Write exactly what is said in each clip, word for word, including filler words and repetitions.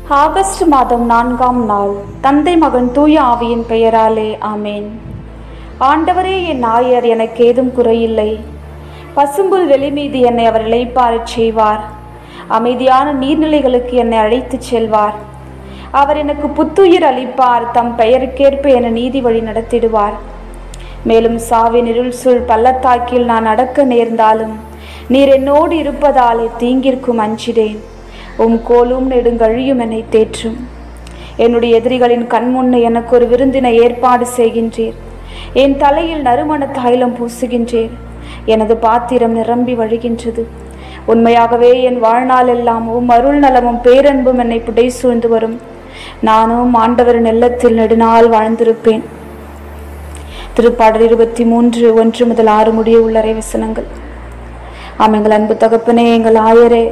August மாதம் நான்காம் நாள். தந்தை மகன் தூய ஆவியின் பெயராலே ஆமேன். ஆண்டவரே, என் நாயர் எனக்கு ஏதும் குறையில்லை. பசும்புல் வெளி மீது என்னை அவர் இளைப்பாறச் செய்வார். அமைதியான நீர்நிலைகளுக்கு என்னை அழைத்துச் செல்வார். அவர் எனக்கு புத்துயிர் அளிப்பார். தம் பெயருக்கேற்ப என நீதி வழி நடத்திடுவார். மேலும் சாவின் இருள் சூழ் பள்ளத்தாக்கில் நான் நடக்க நேர்ந்தாலும் நீர் என்னோடு இருப்பதாலே தீங்கிற்கும் அஞ்சிடேன். உம் கோலும் நெடுங்கழியும் என்னை தேற்றும். என்னுடைய எதிரிகளின் கண்முன்னே எனக்கு ஒரு விருந்தினை ஏற்பாடு செய்கின்றீர். என் தலையில் நறுமண தைலம் பூசுகின்றீர். எனது பாத்திரம் நிரம்பி வழிகின்றது. உண்மையாகவே என் வாழ்நாள் எல்லாம் உம் அருள் நலமும் பேரன்பும் என்னை புடை சூழ்ந்து வரும். நானும் ஆண்டவரின் இல்லத்தில் நெடுநாள் வாழ்ந்திருப்பேன். திருப்பாடல் இருபத்தி மூன்று ஒன்று முதல் ஆறு முடிய உள்ள வசனங்கள். ஆம், எங்கள் அன்பு தகப்பனே, எங்கள் ஆயரே,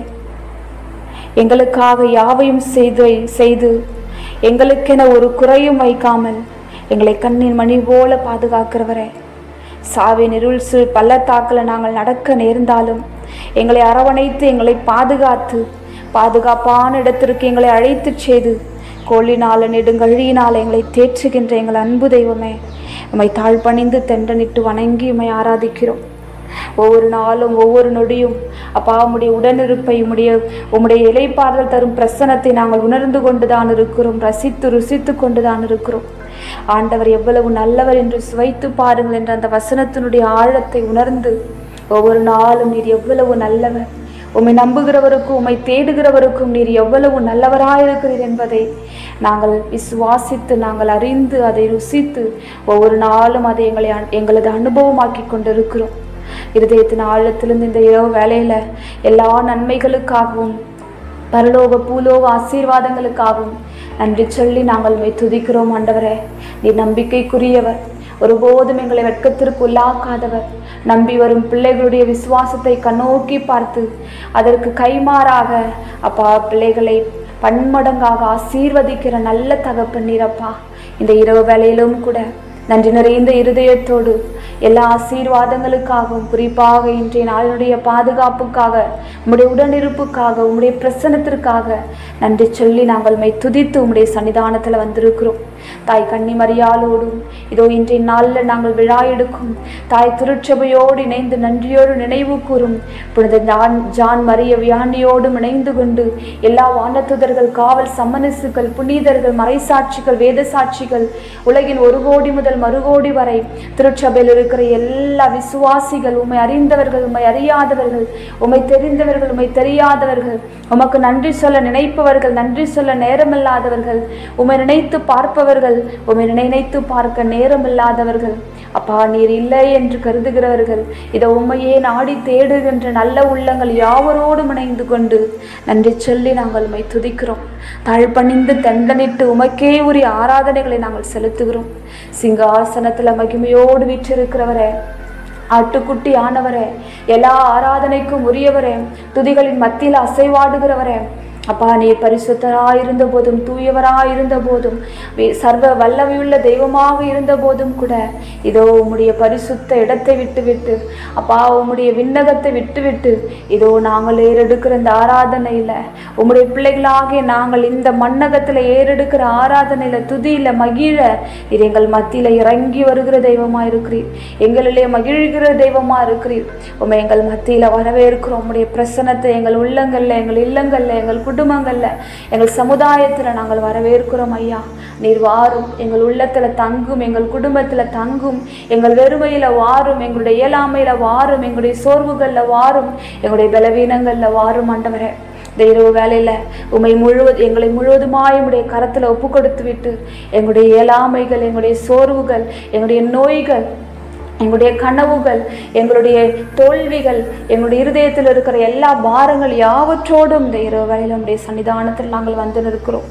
எங்களுக்காக யாவையும் செய்து செய்து எங்களுக்கென ஒரு குறையும் வைக்காமல் எங்களை கண்ணின் மணி போல பாதுகாக்கிறவரே, சாவின் இருள் சூழ் பள்ளத்தாக்கில் நாங்கள் நடக்க நேர்ந்தாலும் எங்களை அரவணைத்து எங்களை பாதுகாத்து பாதுகாப்பான இடத்திற்கு எங்களை அழைத்து செய்து கோளினால நெடுங்கழியினால் எங்களை தேற்றுகின்ற எங்கள் அன்பு தெய்வமே, உம்மை தாழ்பணிந்து தெண்டனிட்டு வணங்கி உம்மை ஆராதிக்கிறோம். ஒவ்வொரு நாளும் ஒவ்வொரு நொடியும் அப்பா உம்முடைய உடனிருப்பை உம்முடைய உம்முடைய இலைப்பாறுதல் தரும் பிரசனத்தை நாங்கள் உணர்ந்து கொண்டுதான் இருக்கிறோம். ரசித்து ருசித்து கொண்டுதான் இருக்கிறோம். ஆண்டவர் எவ்வளவு நல்லவர் என்று சுவைத்து பாருங்கள் என்ற அந்த வசனத்தினுடைய ஆழத்தை உணர்ந்து ஒவ்வொரு நாளும் நீர் எவ்வளவு நல்லவர், உம்மை நம்புகிறவருக்கும் உம்மை தேடுகிறவருக்கும் நீர் எவ்வளவு நல்லவராயிருக்கிறீர் என்பதை நாங்கள் விசுவாசித்து நாங்கள் அறிந்து அதை ருசித்து ஒவ்வொரு நாளும் அதை எங்களை எங்களது அனுபவமாக்கி கொண்டிருக்கிறோம். இருதயத்தின் ஆழத்திலிருந்து இந்த இரவு வேளையில எல்லா நன்மைகளுக்காகவும் பரலோக பூலோக ஆசீர்வாதங்களுக்காகவும் நன்றி சொல்லி நாங்கள் உம்மை துதிக்கிறோம். ஆண்டவரே, நீர் நம்பிக்கைக்குரியவர், ஒருபோதும் எங்களை வெட்கத்திற்கு உள்ளாக்காதவர். நம்பி வரும் பிள்ளைகளுடைய விசுவாசத்தை கண்ணோக்கி பார்த்து அதற்கு கைமாறாக அப்பா பிள்ளைகளை பன்மடங்காக ஆசீர்வதிக்கிற நல்ல தகப்பன் நீரப்பா. இந்த இரவு வேளையிலும் கூட நன்றி நிறைந்த இருதயத்தோடு எல்லா ஆசீர்வாதங்களுக்காகவும் குறிப்பாக இன்றைய நாளினுடைய பாதுகாப்புக்காக உம்முடைய உடனிருப்புக்காக உம்முடைய பிரசன்னத்திற்காக நன்றி சொல்லி நாங்கள் உம்மை துதித்து உம்முடைய சன்னிதானத்தில் வந்திருக்கிறோம். தாய் கன்னி மரியாளோடும் இதோ இன்றைய நாளில் நாங்கள் விழா எடுக்கும் தாய் திருச்சபையோடு இணைந்து நன்றியோடு நினைவு கூறும் புனித ஜான் ஜான் மரிய வியானியோடும் இணைந்து கொண்டு எல்லா வானத்துதர்கள், காவல் சம்மனசுகள், புனிதர்கள், மறைசாட்சிகள், வேத சாட்சிகள், உலகின் ஒரு கோடி முதல் மறுகோடி வரை திருச்சபையில் இருக்கிற எல்லா விசுவாசிகள், உம்மை அறிந்தவர்கள், உம்மை அறியாதவர்கள், உம்மை தெரிந்தவர்கள், உம்மை தெரியாதவர்கள், உமக்கு நன்றி சொல்ல நினைப்பவர்கள், நன்றி சொல்ல நேரமில்லாதவர்கள், உம்மை நினைத்து பார்ப்பவர்கள், உம்மை நினைத்து பார்க்க நேரமில்லாதவர்கள், அப்பா நீர் இல்லை என்று கருதுகிறவர்கள், இதை உம்மையே நாடி தேடுகின்ற நல்ல உள்ளங்கள் யாவரோடும் இணைந்து கொண்டு நன்றி சொல்லி நாங்கள் உம்மை துதிக்கிறோம். தாழ்பணிந்து தண்டனிட்டு உமக்கே உரிய ஆராதனைகளை நாங்கள் செலுத்துகிறோம். சிங்காசனத்துல மகிமையோடு வீற்றிருக்கிறவரே, ஆட்டுக்குட்டி ஆனவரே, எல்லா ஆராதனைக்கும் உரியவரே, துதிகளின் மத்தியில் அசைவாடுகிறவரே, அப்பா நீர் பரிசுத்தராயிருந்த போதும் தூயவராயிருந்த போதும் சர்வ வல்லமையுள்ள தெய்வமாக இருந்த போதும் கூட இதோ உம்முடைய பரிசுத்த இடத்தை விட்டு விட்டு அப்பா உம்முடைய விண்ணகத்தை விட்டு விட்டு இதோ நாங்கள் ஏறெடுக்கிற இந்த ஆராதனையில உம்முடைய பிள்ளைகளாகிய நாங்கள் இந்த மண்ணகத்துல ஏறெடுக்கிற ஆராதனையில துதியில மகிழ இது எங்கள் மத்தியில இறங்கி வருகிற தெய்வமா இருக்கிறீர். எங்களிலே மகிழ்கிற தெய்வமா இருக்கிறீர். உம்மை எங்கள் மத்தியில வரவேற்கிறோம். உம்முடைய பிரசன்னத்தை எங்கள் உள்ளங்கள்ல, எங்கள் இல்லங்கள்ல, எங்கள் குடும்பங்கள்ல, எங்கள் சமுதாயத்துல நாங்கள் வரவேற்கிறோம். ஐயா, நீர் வாரும், எங்கள் உள்ளத்துல தங்கும், எங்கள் குடும்பத்துல தங்கும், எங்கள் வெறுமையில வாரும், எங்களுடைய இயலாமையில வாரும், எங்களுடைய சோர்வுகள்ல வாரும், எங்களுடைய பலவீனங்கள்ல வாரும். ஆண்டவரே, இந்த இரவு வேலையில உம்மை முழுவதும் எங்களை முழுவதுமாய் உம்முடைய கரத்துல ஒப்பு கொடுத்து விட்டு எங்களுடைய இயலாமைகள், எங்களுடைய சோர்வுகள், எங்களுடைய நோய்கள், எங்களுடைய கனவுகள், எங்களுடைய தோல்விகள், எங்களுடைய இருதயத்தில் இருக்கிற எல்லா பாரங்கள் யாவற்றோடும் இந்த இரவு வேளையில உம்முடைய சன்னிதானத்தில் நாங்கள் வந்து நிற்கிறோம்.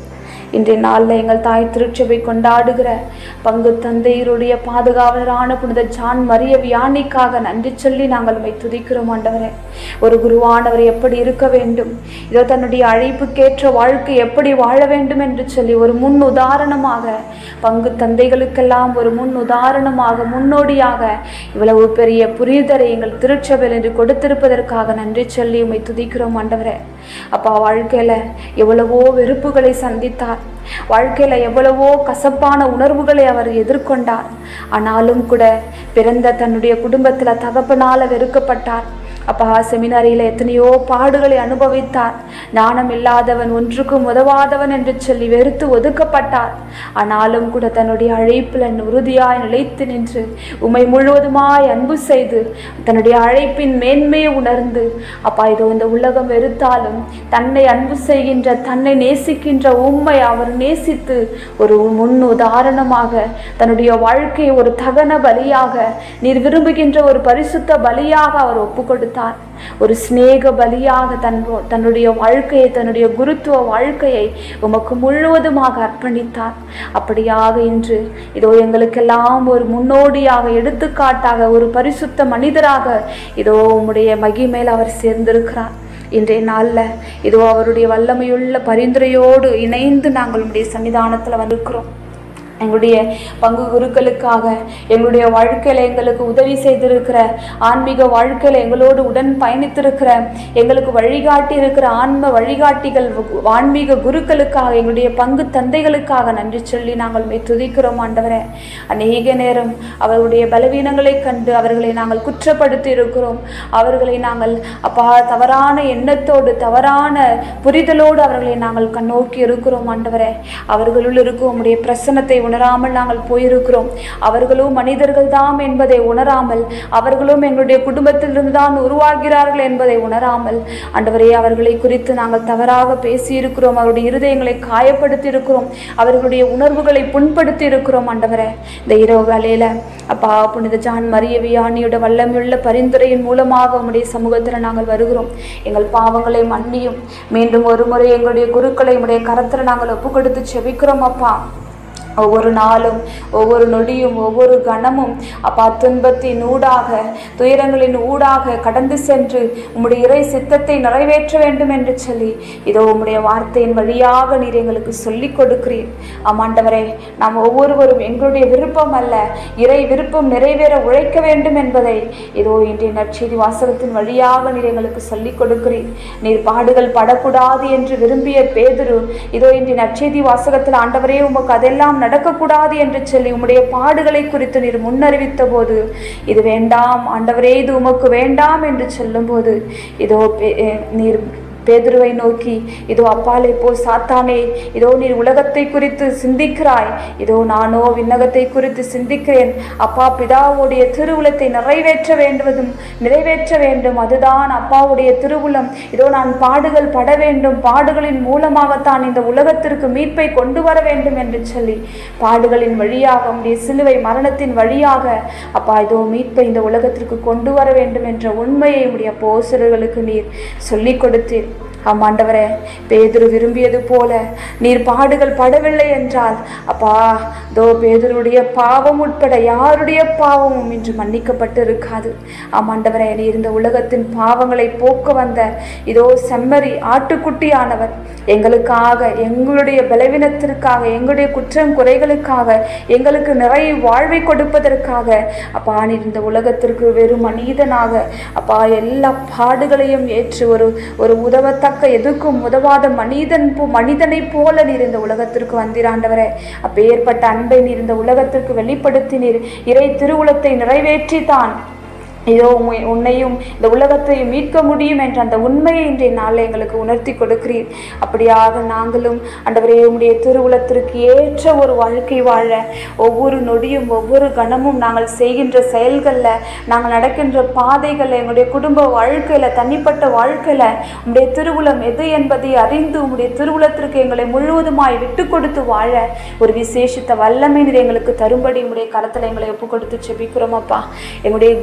இன்றைய நாளில் எங்கள் தாய் திருச்சபை கொண்டாடுகிற பங்கு தந்தையருடைய பாதுகாவலரான புனித ஜான் மரிய வியானிக்காக நன்றி சொல்லி நாங்கள் உம்மை துதிக்கிறோம் ஆண்டவரே. ஒரு குருவானவர் எப்படி இருக்க வேண்டும், இதோ தன்னுடைய அழைப்புக்கேற்ற வாழ்க்கை எப்படி வாழ வேண்டும் என்று சொல்லி ஒரு முன் உதாரணமாக, பங்கு தந்தைகளுக்கெல்லாம் ஒரு முன் உதாரணமாக, முன்னோடியாக இவ்வளவு பெரிய புரிதரை எங்கள் திருச்சபையில் என்று கொடுத்திருப்பதற்காக நன்றி சொல்லி உம்மை துதிக்கிறோம் ஆண்டவரே. அப்பா, வாழ்க்கையில எவ்வளவோ வெறுப்புகளை சந்தித்தார், வாழ்க்கையில எவ்வளவோ கசப்பான உணர்வுகளை அவர் எதிர்கொண்டார். ஆனாலும் கூட பிறந்த தன்னுடைய குடும்பத்துல தகப்பனால வெறுக்கப்பட்டார். அப்பா, செமினாரியில எத்தனையோ பாடுகளை அனுபவித்தார். ஞானம் இல்லாதவன், ஒன்றுக்கும் உதவாதவன் என்று சொல்லி வெறுத்து ஒதுக்கப்பட்டார். ஆனாலும் கூட தன்னுடைய அழைப்பில் உறுதியாய் நிலைத்து நின்று உம்மை முழுவதுமாய் அன்பு செய்து தன்னுடைய அழைப்பின் மேன்மையை உணர்ந்து, அப்பா இதோ இந்த உலகம் வெறுத்தாலும் தன்னை அன்பு செய்கின்ற, தன்னை நேசிக்கின்ற உம்மை அவர் நேசித்து ஒரு முன் உதாரணமாக தன்னுடைய வாழ்க்கையை ஒரு தகன பலியாக, நீர் விரும்புகின்ற ஒரு பரிசுத்த பலியாக அவர் ஒப்பு கொடுத்தார். ஒரு சிநேக பலியாக தன் தன்னுடைய வாழ்க்கையை, தன்னுடைய குருத்துவ வாழ்க்கையை உமக்கு முழுவதுமாக அர்ப்பணித்தார். அப்படியாக இன்று இதோ எங்களுக்கெல்லாம் ஒரு முன்னோடியாக, எடுத்துக்காட்டாக, ஒரு பரிசுத்த மனிதராக இதோ உம்முடைய மகிமையில் அவர் சேர்ந்திருக்கிறார். இன்றைய நாளில் இதோ அவருடைய வல்லமையுள்ள பரிந்துரையோடு இணைந்து நாங்கள் உம்முடைய சன்னிதானத்தில் வந்திருக்கிறோம். எங்களுடைய பங்கு குருக்களுக்காக, எங்களுடைய வாழ்க்கையில் எங்களுக்கு உதவி செய்திருக்கிற, ஆன்மீக வாழ்க்கையில் எங்களோடு உடன் பயணித்திருக்கிற, எங்களுக்கு வழிகாட்டி இருக்கிற ஆன்ம வழிகாட்டிகள், ஆன்மீக குருக்களுக்காக, எங்களுடைய பங்கு தந்தைகளுக்காக நன்றி சொல்லி நாங்கள் துதிக்கிறோம் ஆண்டவரே. அநேக நேரம் அவர்களுடைய பலவீனங்களை கண்டு அவர்களை நாங்கள் குற்றப்படுத்தி இருக்கிறோம். அவர்களை நாங்கள் அப்பா தவறான எண்ணத்தோடு, தவறான புரிதலோடு அவர்களை நாங்கள் கண்ணோக்கி இருக்கிறோம் ஆண்டவரே. அவர்களுள் இருக்கும் உம்முடைய பிரசன்னத்தை உணராமல் நாங்கள் போயிருக்கிறோம். அவர்களும் மனிதர்கள் தான் என்பதை உணராமல், அவர்களும் எங்களுடைய குடும்பத்திலிருந்து தான் உருவாகிறார்கள் என்பதை உணராமல் ஆண்டவரே, அவர்களை குறித்து நாங்கள் தவறாக பேசியிருக்கிறோம். அவருடைய இருதயங்களை காயப்படுத்தி இருக்கிறோம். அவர்களுடைய உணர்வுகளை புண்படுத்தி இருக்கிறோம் ஆண்டவரே. இந்த இரவு வேளையில அப்பா புனித ஜான் மரிய வியானியோட வல்லமையுள்ள பரிந்துரையின் மூலமாக உம்முடைய சமூகத்தில் நாங்கள் வருகிறோம். எங்கள் பாவங்களை மன்னியும். மீண்டும் ஒரு முறை எங்களுடைய குருக்களை உம்முடைய கரத்தில் நாங்கள் ஒப்பு கொடுத்து செபிக்கிறோம் அப்பா. ஒவ்வொரு நாளும், ஒவ்வொரு நொடியும், ஒவ்வொரு கணமும் அப்பா துன்பத்தின் ஊடாக, துயரங்களின் ஊடாக கடந்து சென்று உம்முடைய இறை சித்தத்தை நிறைவேற்ற வேண்டும் என்று சொல்லி இதோ உம்முடைய வார்த்தையின் வழியாக நீர் எங்களுக்கு சொல்லிக் கொடுக்கிறீர். ஆமாண்டவரே, நாம் ஒவ்வொருவரும் எங்களுடைய விருப்பம் அல்ல, இறை விருப்பம் நிறைவேற உழைக்க வேண்டும் என்பதை இதோ இன்றைய நற்செய்தி வாசகத்தின் வழியாக நீர் எங்களுக்கு சொல்லிக் கொடுக்கிறீர். நீர் பாடுகள் படக்கூடாது என்று விரும்பிய பேதுரு இதோ இன்றைய நற்செய்தி வாசகத்தில் ஆண்டவரே உமக்கு அதெல்லாம் நடக்கக்கூடாது என்று சொல்லி உம்முடைய பாடுகளை குறித்து நீர் முன்னறிவித்த போது, இது வேண்டாம் ஆண்டவரே, இது உமக்கு வேண்டாம் என்று சொல்லும் போது இதோ நீர் பேதுருவை நோக்கி, இதோ அப்பாலே போ சாத்தானே, இதோ நீர் உலகத்தை குறித்து சிந்திக்கிறாய், இதோ நானோ விண்ணகத்தை குறித்து சிந்திக்கிறேன். அப்பா பிதாவுடைய திருவுளத்தை நிறைவேற்ற வேண்டுவதும் நிறைவேற்ற வேண்டும், அதுதான் அப்பாவுடைய திருவுளம். இதோ நான் பாடுகள் பட வேண்டும், பாடுகளின் மூலமாகத்தான் இந்த உலகத்திற்கு மீட்பை கொண்டு வர வேண்டும் என்று சொல்லி பாடுகளின் வழியாக, உம்முடைய சிலுவை மரணத்தின் வழியாக அப்பா இதோ மீட்பை இந்த உலகத்திற்கு கொண்டு வர வேண்டும் என்ற உண்மையை உம்முடைய அப்போஸ்தலர்களுக்கு நீர் சொல்லிக் கொடுத்தீர். ஆமாண்டவரே, பேதுரு விரும்பியது போல நீர் பாடுகள் படவில்லை என்றால் அப்பா தோ பேதுருடைய பாவம் உட்பட யாருடைய பாவமும் இன்று மன்னிக்கப்பட்டு இருக்காது. ஆமாண்டவரே, நீர் இந்த உலகத்தின் பாவங்களை போக்க வந்த இதோ செம்மறி ஆட்டுக்குட்டியானவர், எங்களுக்காக, எங்களுடைய பலவீனத்திற்காக, எங்களுடைய குற்றம் குறைகளுக்காக, எங்களுக்கு நிறைய வாழ்வை கொடுப்பதற்காக அப்பா நீர் இந்த உலகத்திற்கு வெறும் மனிதனாக அப்பா எல்லா பாடுகளையும் ஏற்று ஒரு ஒரு உதவத்த எதுக்கும் உதவாத மனிதன் மனிதனை போல நீர் இந்த உலகத்திற்கு வந்திராண்டவரே. அப்பேற்பட்ட அன்பை நீர் இந்த உலகத்திற்கு வெளிப்படுத்தினீர். இறை திருவுளத்தை நிறைவேற்றித்தான் இதோ உன்னையும் இந்த உலகத்தையும் மீட்க முடியும் என்ற அந்த உண்மையை இன்றைய நாளில் எங்களுக்கு உணர்த்தி கொடுக்கிறீர். அப்படியாக நாங்களும் ஆண்டவரே உம்முடைய திருவுளத்திற்கு ஏற்ற ஒரு வாழ்க்கை வாழ, ஒவ்வொரு நொடியும், ஒவ்வொரு கணமும் நாங்கள் செய்கின்ற செயல்களில், நாங்கள் நடக்கின்ற பாதைகளில், எங்களுடைய குடும்ப வாழ்க்கையில், தனிப்பட்ட வாழ்க்கையில் உம்முடைய திருவுளம் எது என்பதை அறிந்து உம்முடைய திருவுளத்திற்கு எங்களை முழுவதுமாய் விட்டு கொடுத்து வாழ ஒரு விசேஷித்த வல்லமை நீர் எங்களுக்கு தரும்படி உம்முடைய கரத்தில் எங்களை ஒப்பு கொடுத்து செபிக்கிறோம் அப்பா. எங்களுடைய குருக்களை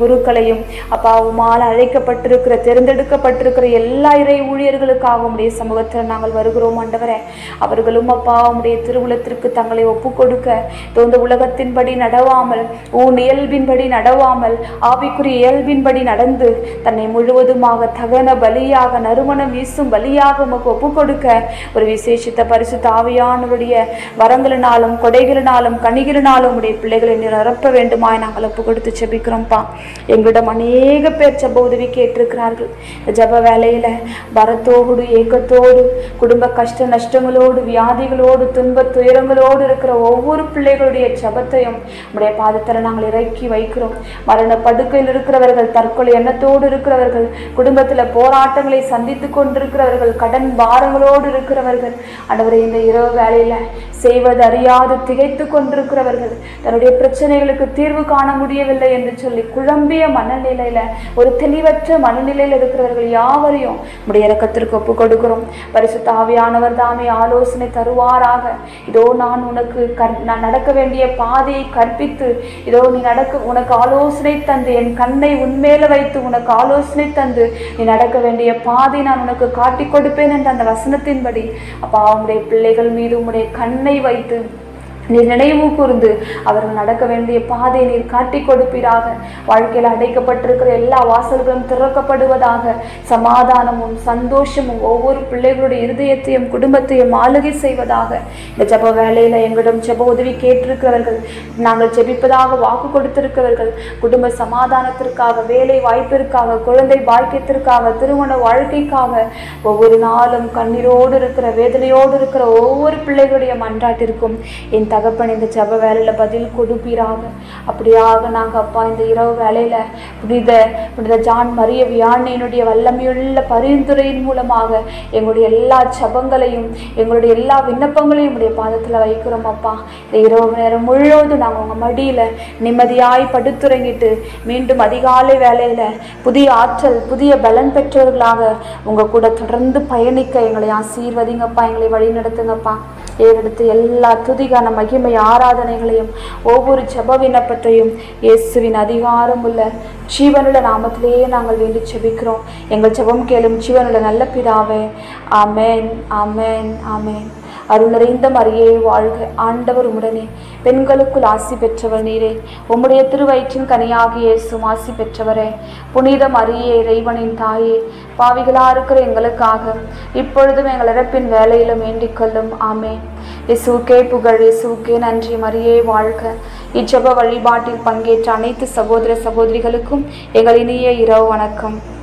பிள்ளைகளையும் அப்பா உம்மால் அழைக்கப்பட்டிருக்கிற தேர்ந்தெடுக்கப்பட்டிருக்கிற எல்லா இறை ஊழியர்களுக்காக உடைய சமூகத்தில் நாங்கள் வருகிறோம் ஆண்டவரே. அவர்களும் அப்பா உடைய திருவுளத்திற்கு தங்களை ஒப்பு கொடுக்க இந்த உலகத்தின்படி நடவாமல் உன் இயல்பின்படி நடவாமல் ஆவிக்குரிய இயல்பின்படி நடந்து தன்னை முழுவதுமாக தகன பலியாக நறுமணம் வீசும் பலியாக உமக்கு ஒப்பு கொடுக்க ஒரு விசேஷித்த பரிசுத்த ஆவியானவருடைய வரங்களினாலும் கொடைகளினாலும் கனிகளினாலும் உடைய பிள்ளைகளை நிரப்ப வேண்டுமாய் நாங்கள் ஒப்பு கொடுத்து ஜெபிக்கிறோம்ப்பா. எங்களிடம் அநேக பேர் ஜெப உதவி கேட்டிருக்கிறார்கள். ஜெப வேலையில பரத்தோடு ஏக்கத்தோடு குடும்ப கஷ்ட நஷ்டங்களோடு வியாதிகளோடு துன்ப துயரங்களோடு இருக்கிற ஒவ்வொரு பிள்ளைகளுடைய ஜெபத்தையும் உடைய பாதத்தில் நாங்கள் இறக்கி வைக்கிறோம். மரண படுக்கையில் இருக்கிறவர்கள், தற்கொலை எண்ணத்தோடு இருக்கிறவர்கள், குடும்பத்தில் போராட்டங்களை சந்தித்து கொண்டிருக்கிறவர்கள், கடன் பாரங்களோடு இருக்கிறவர்கள், ஆண்டவரே இந்த இரவு வேலையில செய்வது அறியாது திகைத்து கொண்டிருக்கிறவர்கள், தன்னுடைய பிரச்சனைகளுக்கு தீர்வு காண முடியவில்லை என்று சொல்லி குழம்பிய மனநிலையில ஒரு தெளிவற்ற மனநிலையில் இருக்கிறவர்கள் யாவரையும் உடைய இரக்கத்திற்கு ஒப்பு கொடுக்கிறோம். பரிசுத்த ஆவியானவர் தாமே ஆலோசனை தருவாராக. இதோ நான் உனக்கு நான் நடக்க வேண்டிய பாதையை கற்பித்து, இதோ நீ நடக்க உனக்கு ஆலோசனை தந்து, என் கண்ணை உன்மேல வைத்து உனக்கு ஆலோசனை தந்து நீ நடக்க வேண்டிய பாதை நான் உனக்கு காட்டி கொடுப்பேன் என்ற அந்த வசனத்தின்படி அப்பா உங்களுடைய பிள்ளைகள் மீது உங்களுடைய கண்ணை வைத்து நீர் நினைவு கூர்ந்து அவர்கள் நடக்க வேண்டிய பாதையை நீர் காட்டி கொடுப்பீராக. வாழ்க்கையில் அடைக்கப்பட்டிருக்கிற எல்லா வாசல்களும் திறக்கப்படுவதாக. சமாதானமும் சந்தோஷமும் ஒவ்வொரு பிள்ளைகளுடைய இருதயத்தையும் குடும்பத்தையும் ஆளுகை செய்வதாக. இந்த ஜெப வேலையில எங்களிடம் ஜெப உதவி கேட்டிருக்கிறவர்கள், நாங்கள் ஜெபிப்பதாக வாக்கு கொடுத்திருக்கிறவர்கள், குடும்ப சமாதானத்திற்காக, வேலை வாய்ப்பிற்காக, குழந்தை பாக்கியத்திற்காக, திருமண வாழ்க்கைக்காக ஒவ்வொரு நாளும் கண்ணீரோடு இருக்கிற வேதனையோடு இருக்கிற ஒவ்வொரு பிள்ளைகளுடைய மன்றாட்டிற்கும் என் தகப்பன் இந்த ஜெப வேலையில பதில் கொடுப்பீராக. அப்படியாக நாங்கள் அப்பா இந்த இரவு வேலையில புனித புனித ஜான் மரிய வியானியினுடைய வல்லமையுள்ள பரிந்துரையின் மூலமாக எங்களுடைய எல்லா ஜெபங்களையும் எங்களுடைய எல்லா விண்ணப்பங்களையும் உடைய பாதத்தில் வைக்கிறோம் அப்பா. இந்த இரவு நேரம் முழுவதும் நாங்கள் உங்கள் மடியில நிம்மதியாய் படுத்துறங்கிட்டு மீண்டும் அதிகாலை வேலையில புதிய ஆற்றல் புதிய பலன் பெற்றவர்களாக உங்க கூட தொடர்ந்து பயணிக்க எங்களை ஆசீர்வதிங்கப்பா, எங்களை வழி நடத்துங்கப்பா. ஏறெடுத்து எல்லா துதிகான மகிமை ஆராதனைகளையும் ஒவ்வொரு ஜெப விண்ணப்பத்தையும் இயேசுவின் அதிகாரம் உள்ள ஜீவனுள்ள நாமத்திலேயே நாங்கள் வேண்டி ஜெபிக்கிறோம். எங்கள் ஜெபம் கேளும் ஜீவனுள்ள நல்ல பிதாவே. ஆமேன், ஆமேன், ஆமேன். அருள் நிறைந்த மரியே வாழ்க, ஆண்டவர் உம்முடனே, பெண்களுக்குள் ஆசி பெற்றவர் நீரே, உம்முடைய திருவயிற்றின் கனியாகிய இயேசுவும் ஆசி பெற்றவரே. புனித மரியே இறைவனின் தாயே, பாவிகளா இருக்கிற எங்களுக்காக இப்பொழுதும் எங்கள் இறப்பின் வேலையிலும் வேண்டிக் கொள்ளும். ஆமேன். இயேசுவுக்கே புகழ், இயேசுவுக்கே நன்றி. மரியே வாழ்க. இச்செப வழிபாட்டில் பங்கேற்ற அனைத்து சகோதர சகோதரிகளுக்கும் எங்கள் இனிய இரவு வணக்கம்.